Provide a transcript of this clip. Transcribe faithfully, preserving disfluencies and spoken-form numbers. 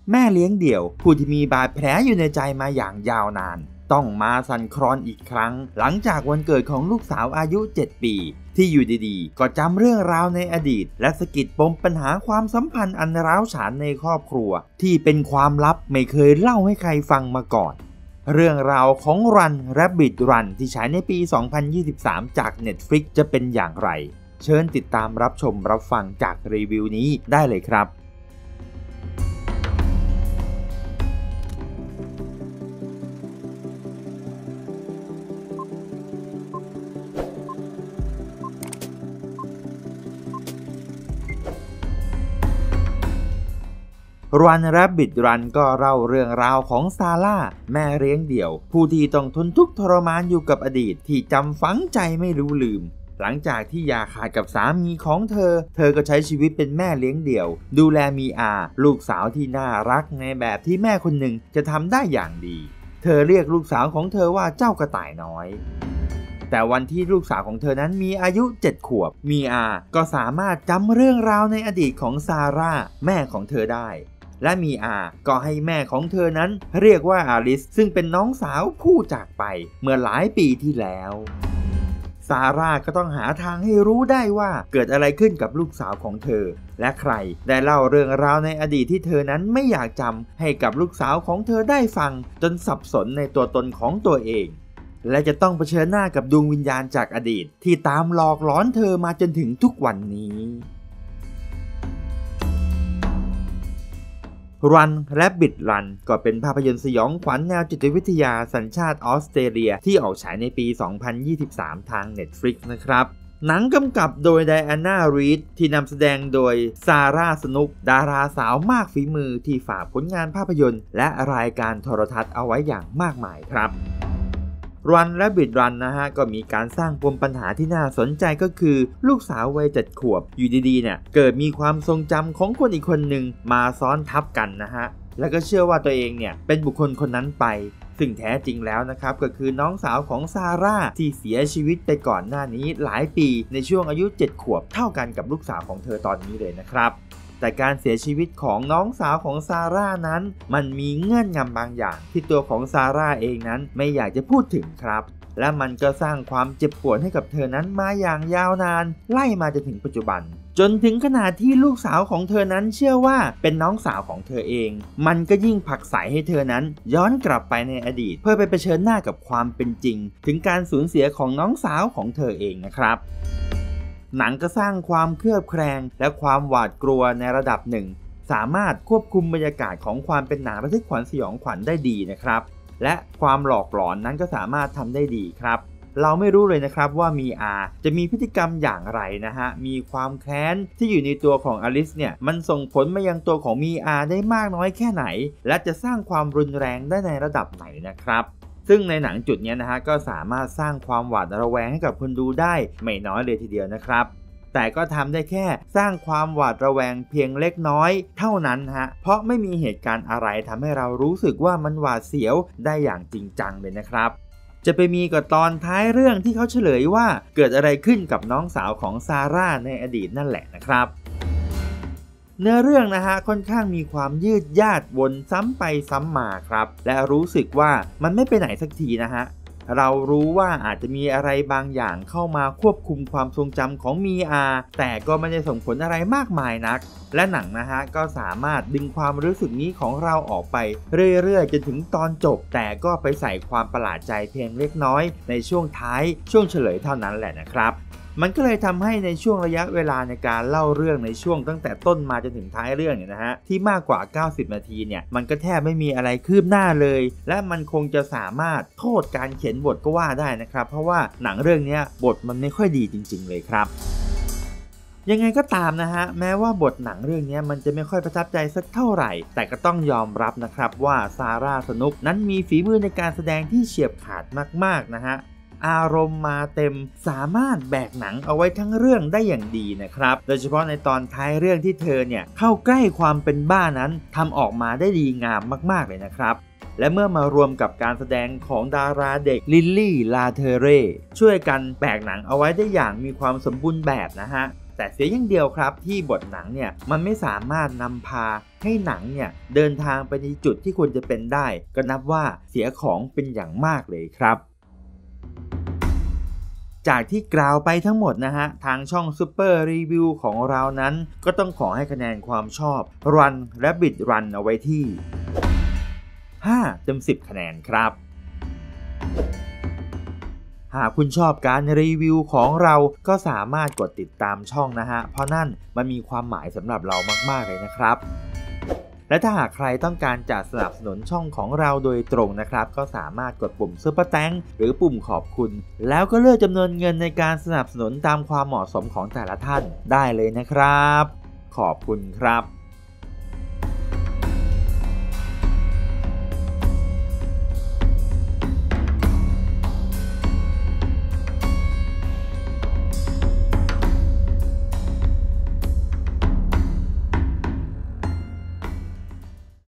แม่เลี้ยงเดี่ยวผู้ที่มีบาดแผลอยู่ในใจมาอย่างยาวนานต้องมาสั่นคลอนอีกครั้งหลังจากวันเกิดของลูกสาวอายุเจ็ดปีที่อยู่ดีๆก็จำเรื่องราวในอดีตและสะกิดปมปัญหาความสัมพันธ์อันร้าวฉานในครอบครัวที่เป็นความลับไม่เคยเล่าให้ใครฟังมาก่อนเรื่องราวของ Run Rabbit Run ที่ฉายในปี สองพันยี่สิบสาม จาก Netflix จะเป็นอย่างไรเชิญติดตามรับชมรับฟังจากรีวิวนี้ได้เลยครับ Run Rabbit Run ก็เล่าเรื่องราวของซาร่าแม่เลี้ยงเดี่ยวผู้ที่ต้องทนทุกข์ทรมานอยู่กับอดีตที่จำฝังใจไม่รู้ลืมหลังจากที่อย่าขาดกับสามีของเธอเธอก็ใช้ชีวิตเป็นแม่เลี้ยงเดี่ยวดูแลมีอาลูกสาวที่น่ารักในแบบที่แม่คนหนึ่งจะทำได้อย่างดีเธอเรียกลูกสาวของเธอว่าเจ้ากระต่ายน้อยแต่วันที่ลูกสาวของเธอนั้นมีอายุเจ็ดขวบมีอาก็สามารถจำเรื่องราวในอดีตของซาร่าแม่ของเธอได้และมีอาก็ให้แม่ของเธอนั้นเรียกว่าอาลิสซึ่งเป็นน้องสาวผู้จากไปเมื่อหลายปีที่แล้วซาร่าก็ต้องหาทางให้รู้ได้ว่าเกิดอะไรขึ้นกับลูกสาวของเธอและใครได้เล่าเรื่องราวในอดีตที่เธอนั้นไม่อยากจำให้กับลูกสาวของเธอได้ฟังจนสับสนในตัวตนของตัวเองและจะต้องเผชิญหน้ากับดวงวิญญาณจากอดีตที่ตามหลอกหลอนเธอมาจนถึงทุกวันนี้ Run Rabbit Run ก็เป็นภาพยนตร์สยองขวัญแนวจิตวิทยาสัญชาติออสเตรเลียที่ออกฉายในปี สองพันยี่สิบสาม ทาง Netflix นะครับหนังกำกับโดยไดอาน่า รีดที่นำแสดงโดยซาร่า สนุกดาราสาวมากฝีมือที่ฝากผลงานภาพยนตร์และรายการโทรทัศน์เอาไว้อย่างมากมายครับRun Rabbit Run นะฮะก็มีการสร้างปมปัญหาที่น่าสนใจก็คือลูกสาววัยเจ็ดขวบอยู่ดีๆเนี่ยเกิดมีความทรงจำของคนอีกคนหนึ่งมาซ้อนทับกันนะฮะแล้วก็เชื่อว่าตัวเองเนี่ยเป็นบุคคลคนนั้นไปซึ่งแท้จริงแล้วนะครับก็คือน้องสาวของซาร่าที่เสียชีวิตไปก่อนหน้านี้หลายปีในช่วงอายุเจ็ดขวบเท่ากันกับลูกสาวของเธอตอนนี้เลยนะครับแต่การเสียชีวิตของน้องสาวของซาร่านั้นมันมีเงื่อนงำบางอย่างที่ตัวของซาร่าเองนั้นไม่อยากจะพูดถึงครับและมันก็สร้างความเจ็บปวดให้กับเธอนั้นมาอย่างยาวนานไล่มาจนถึงปัจจุบันจนถึงขนาดที่ลูกสาวของเธอนั้นเชื่อว่าเป็นน้องสาวของเธอเองมันก็ยิ่งผลักไสให้เธอนั้นย้อนกลับไปในอดีตเพื่อไปเผชิญหน้ากับความเป็นจริงถึงการสูญเสียของน้องสาวของเธอเองนะครับหนังก็สร้างความเคลือบแคลงและความหวาดกลัวในระดับหนึ่งสามารถควบคุมบรรยากาศของความเป็นหนังระทึกขวัญสยองขวัญได้ดีนะครับและความหลอกหลอนนั้นก็สามารถทำได้ดีครับเราไม่รู้เลยนะครับว่ามีอาจะมีพฤติกรรมอย่างไรนะฮะมีความแค้นที่อยู่ในตัวของอลิสเนี่ยมันส่งผลมายังตัวของมีอาได้มากน้อยแค่ไหนและจะสร้างความรุนแรงได้ในระดับไหนนะครับซึ่งในหนังจุดนี้นะฮะก็สามารถสร้างความหวาดระแวงให้กับคนดูได้ไม่น้อยเลยทีเดียวนะครับแต่ก็ทำได้แค่สร้างความหวาดระแวงเพียงเล็กน้อยเท่านั้นฮะเพราะไม่มีเหตุการณ์อะไรทำให้เรารู้สึกว่ามันหวาดเสียวได้อย่างจริงจังเลยนะครับจะไปมีกับตอนท้ายเรื่องที่เขาเฉลยว่าเกิดอะไรขึ้นกับน้องสาวของซาร่าในอดีตนั่นแหละนะครับเนื้อเรื่องนะฮะค่อนข้างมีความยืดยาดวนซ้ำไปซ้ำมาครับและรู้สึกว่ามันไม่ไปไหนสักทีนะฮะเรารู้ว่าอาจจะมีอะไรบางอย่างเข้ามาควบคุมความทรงจำของมีอาแต่ก็ไม่ได้ส่งผลอะไรมากมายนักและหนังนะฮะก็สามารถดึงความรู้สึกนี้ของเราออกไปเรื่อยๆจนถึงตอนจบแต่ก็ไปใส่ความประหลาดใจเพียงเล็กน้อยในช่วงท้ายช่วงเฉลยเท่านั้นแหละนะครับมันก็เลยทำให้ในช่วงระยะเวลาในการเล่าเรื่องในช่วงตั้งแต่ต้นมาจนถึงท้ายเรื่องเนี่ยนะฮะที่มากกว่าเก้าสิบนาทีเนี่ยมันก็แทบไม่มีอะไรคืบหน้าเลยและมันคงจะสามารถโทษการเขียนบทก็ว่าได้นะครับเพราะว่าหนังเรื่องนี้บทมันไม่ค่อยดีจริงๆเลยครับยังไงก็ตามนะฮะแม้ว่าบทหนังเรื่องนี้มันจะไม่ค่อยประทับใจสักเท่าไหร่แต่ก็ต้องยอมรับนะครับว่าซาร่า สนุกนั้นมีฝีมือในการแสดงที่เฉียบขาดมากๆนะฮะอารมณ์มาเต็มสามารถแบกหนังเอาไว้ทั้งเรื่องได้อย่างดีนะครับโดยเฉพาะในตอนท้ายเรื่องที่เธอเนี่ยเข้าใกล้ความเป็นบ้านั้นทำออกมาได้ดีงามมากๆเลยนะครับและเมื่อมารวมกับการแสดงของดาราเด็กลิลลี่ ลาเทเร่ช่วยกันแบกหนังเอาไว้ได้อย่างมีความสมบูรณ์แบบนะฮะแต่เสียอย่างเดียวครับที่บทหนังเนี่ยมันไม่สามารถนำพาให้หนังเนี่ยเดินทางไปในจุดที่ควรจะเป็นได้ก็นับว่าเสียของเป็นอย่างมากเลยครับจากที่กล่าวไปทั้งหมดนะฮะทางช่อง Super Review ของเรานั้นก็ต้องขอให้คะแนนความชอบ Run Rabbit Run เอาไว้ที่ห้าเต็มสิบคะแนนครับหากคุณชอบการรีวิวของเราก็สามารถกดติดตามช่องนะฮะเพราะนั่นมันมีความหมายสำหรับเรามากๆเลยนะครับและถ้าหากใครต้องการจะสนับสนุนช่องของเราโดยตรงนะครับก็สามารถกดปุ่มซุปเปอร์แตงหรือปุ่มขอบคุณแล้วก็เลือกจำนวนเงินในการสนับสนุนตามความเหมาะสมของแต่ละท่านได้เลยนะครับขอบคุณครับ